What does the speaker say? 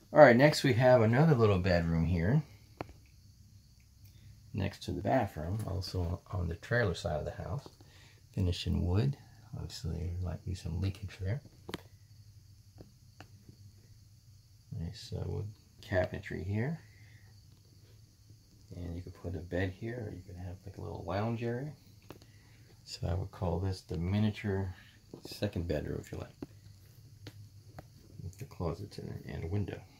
Alright, next we have another little bedroom here next to the bathroom, also on the trailer side of the house. Finished in wood. Obviously, there might be some leakage there. Nice wood cabinetry here. And you could put a bed here, or you could have like a little lounge area. So I would call this the miniature second bedroom, if you like. With the closets and a window.